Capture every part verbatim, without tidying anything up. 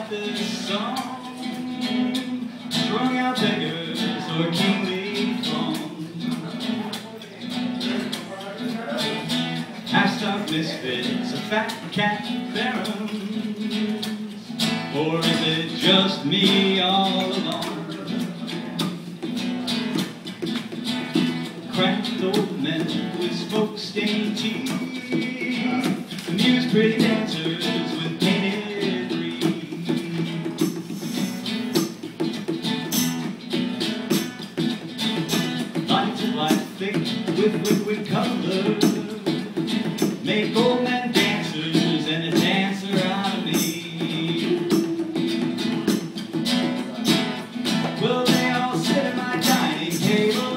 write this song, strung out beggars or kingly throngs, half-starved misfits, a fat cat barons, or is it just me all alone? Cracked old men with smoke-stained teeth, amused pretty dancers with painted wreaths. Lights of light thick with liquid color make old men dancers and a dancer out of me. Will they all sit at my dining table?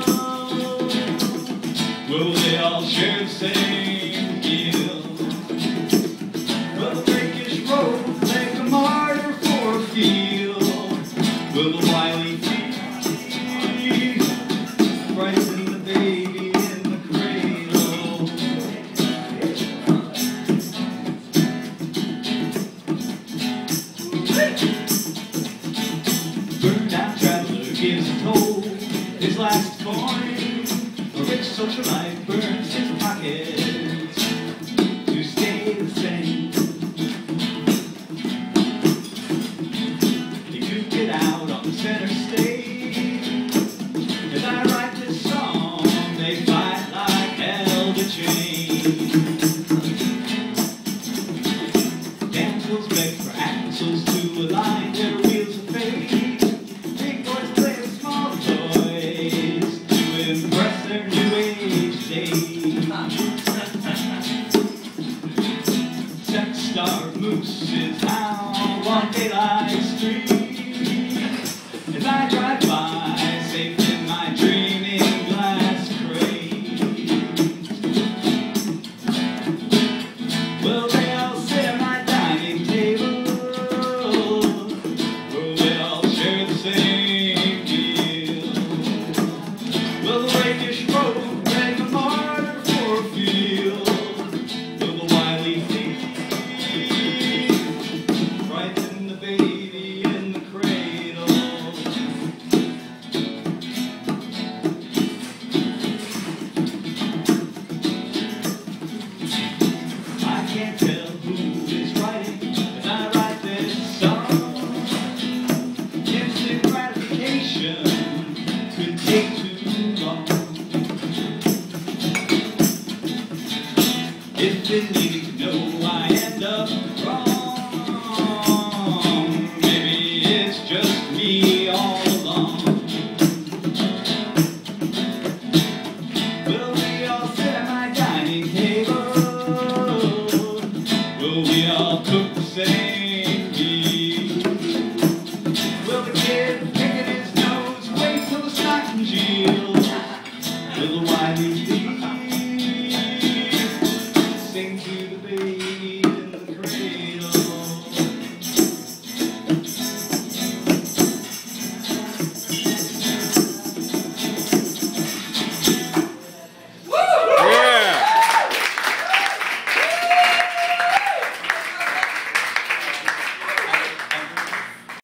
Will they all share the same meal? Will the rakish road make a martyr for a field? Will the wily thief frighten the baby in the cradle? Burned out traveler gives a toll his last coin. A rich socialite burns his pockets to stay the same. They could get out on the center stage. As I write this song, they fight like hell to change. Damsels beg for axles to align their wheels of fate. Big boys play with small toys to impress their new age days. Sex-starved mooses howl on daylight streets as I drive by, safe in my dreaming glass crate. Will they all sit at my dining table? Will they all share the same meal? Will the rakish road make a martyr for a field? Will the wily thief frighten the baby in the cradle? I can't tell who is writing as I write this song. Instant gratification could take too long. If they needed to know I end up wrong, maybe it's just me all along. Will we all sit at my dining table? Will we all cook the same meal? Will the kid pick at his nose wait till the snot congeals?